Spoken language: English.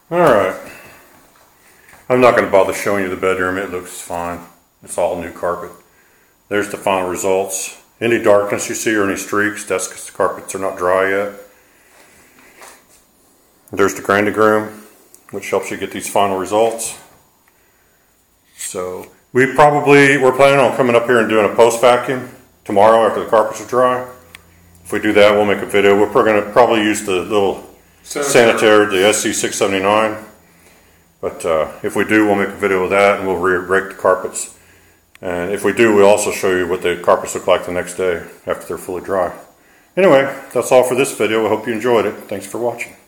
Alright, I'm not going to bother showing you the bedroom. It looks fine. It's all new carpet. There's the final results. Any darkness you see or any streaks, that's because the carpets are not dry yet. There's the grinding room, which helps you get these final results. So we're planning on coming up here and doing a post vacuum tomorrow after the carpets are dry. If we do that, we'll make a video. We're going to probably use the little sanitaire, the SC679. But if we do, we'll make a video of that and we'll rake the carpets. And if we do, we'll also show you what the carpets look like the next day after they're fully dry. Anyway, that's all for this video. I hope you enjoyed it. Thanks for watching.